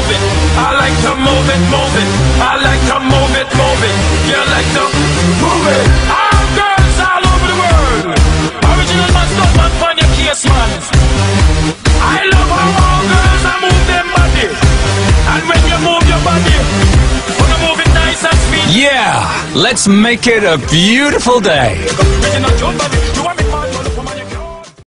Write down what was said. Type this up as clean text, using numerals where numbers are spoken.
move it. I like to move it, move it. I like to move it, move it. You like to move it. All girls all over the world. Original man, stuff man, find your case, man. I love how all girls are move them body. And when you move your body, wanna move it nice and sweet. Yeah, let's make it a beautiful day. Original jump body.